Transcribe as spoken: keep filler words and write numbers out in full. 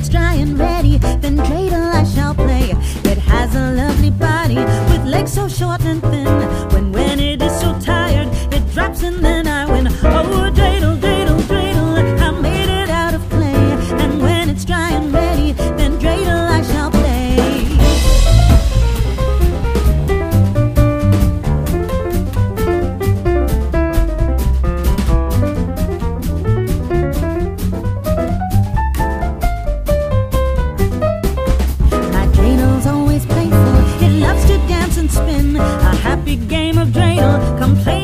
it's dry and ready, then dreidel I shall play. It has a lovely body with legs so short and thin. When when it is so tired, it drops and then I win. Oh, dreidel, dreidel, dreidel, I made it out of clay. And when it's dry and ready, then dreidel I shall play. Spin a happy game of dreidel. Come play